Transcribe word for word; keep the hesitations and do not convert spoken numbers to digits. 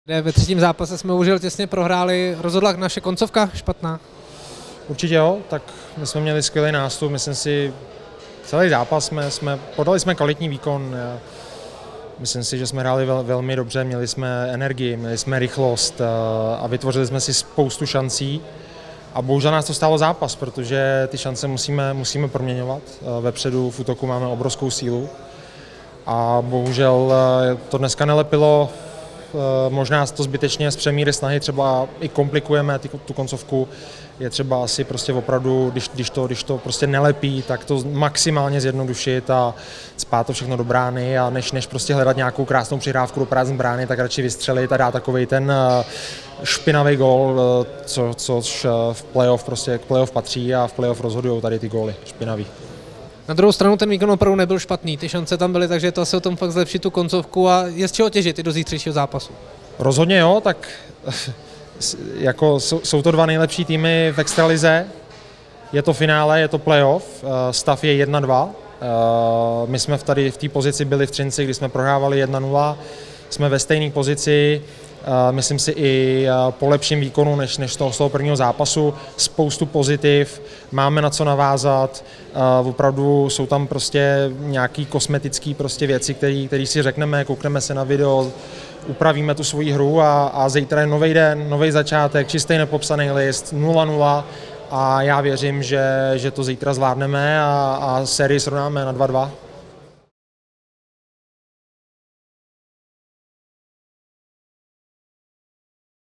Ve třetím zápase jsme bohužel těsně prohráli. Rozhodla naše koncovka špatná? Určitě jo, tak my jsme měli skvělý nástup, myslím si, celý zápas jsme, jsme podali jsme kvalitní výkon. Myslím si, že jsme hráli vel, velmi dobře, měli jsme energii, měli jsme rychlost a vytvořili jsme si spoustu šancí. A bohužel nás to stálo zápas, protože ty šance musíme, musíme proměňovat. Vepředu v útoku máme obrovskou sílu a bohužel to dneska nelepilo. Možná to zbytečně z přemíry snahy třeba i komplikujeme tu koncovku. Je třeba asi prostě opravdu, když, když, to, když to prostě nelepí, tak to maximálně zjednodušit a spát to všechno do brány a než, než prostě hledat nějakou krásnou přihrávku do prázdné brány, tak radši vystřelit a dát takovej ten špinavý gól, co, což v playoff prostě k playoff patří a v playoff rozhodují tady ty góly špinavý. Na druhou stranu ten výkon opravdu nebyl špatný, ty šance tam byly, takže je to asi o tom fakt zlepšit tu koncovku a je z čeho těžit i do zítřejšího zápasu. Rozhodně jo, tak jako jsou, jsou to dva nejlepší týmy v extralize, je to finále, je to playoff, stav je jedna dva, my jsme tady v té pozici byli v Třinci, kdy jsme prohrávali jedna nula, jsme ve stejné pozici, myslím si i po lepším výkonu než, než toho, z toho prvního zápasu, spoustu pozitiv, máme na co navázat, opravdu jsou tam prostě nějaký kosmetický prostě věci, které si řekneme, koukneme se na video, upravíme tu svoji hru a, a zítra je nový den, nový začátek, čistý nepopsaný list, nula nula a já věřím, že, že to zítra zvládneme a, a sérii srovnáme na dva dva.